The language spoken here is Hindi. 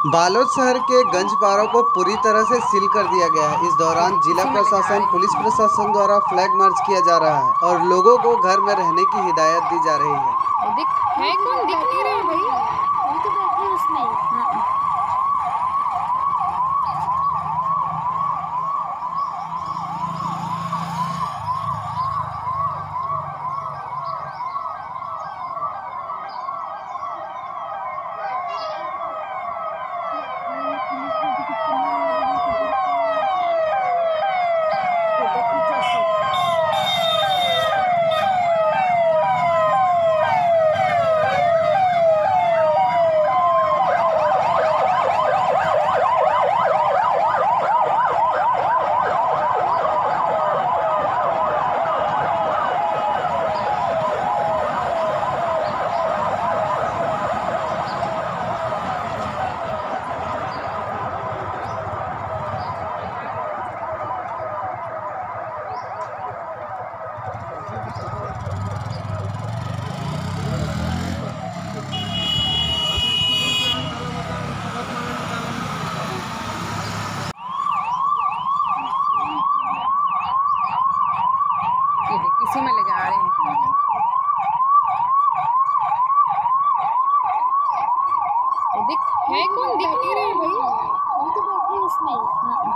बालोद शहर के गंजपारा को पूरी तरह से सील कर दिया गया है। इस दौरान जिला प्रशासन, पुलिस प्रशासन द्वारा फ्लैग मार्च किया जा रहा है और लोगों को घर में रहने की हिदायत दी जा रही है। है कौन दिख नहीं रहा भाई, वही तो बैठी है उसमें। हाँ। इसी में ले जा रहे हैं। है कौन दिख नहीं रहा भाई, वही तो बैठी है उसमें। हाँ।